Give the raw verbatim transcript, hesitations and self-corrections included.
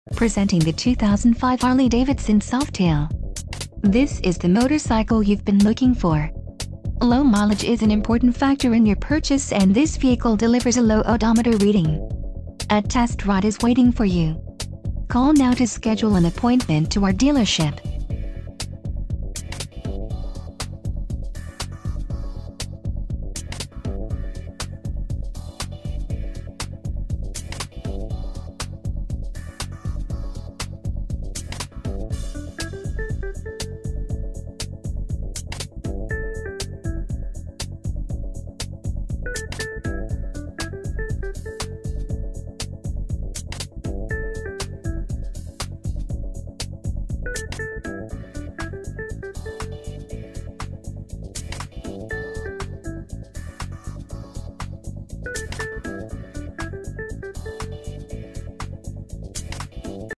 Presenting the two thousand five Harley-Davidson Softail. This is the motorcycle you've been looking for. Low mileage is an important factor in your purchase, and this vehicle delivers a low odometer reading. A test ride is waiting for you. Call now to schedule an appointment to our dealership.